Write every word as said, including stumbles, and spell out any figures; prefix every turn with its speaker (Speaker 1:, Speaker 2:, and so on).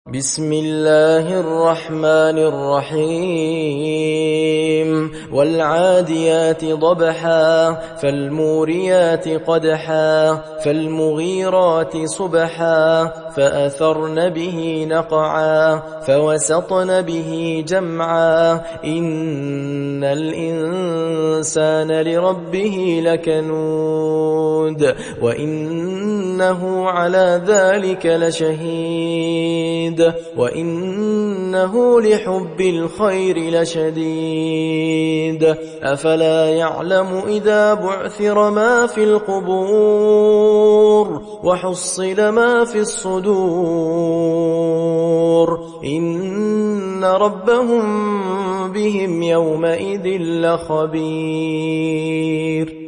Speaker 1: بسم الله الرحمن الرحيم والعاديات ضبحا فالموريات قدحا فالمغيرات صبحا فأثرن به نقعا فوسطن به جمعا إن الإنسان لربه لكنود وإنه على ذلك لشهيد وإنه لحب الخير لشديد أفلا يعلم إذا بعثر ما في القبور وحصل ما في الصدور إن ربهم بهم يومئذ لخبير.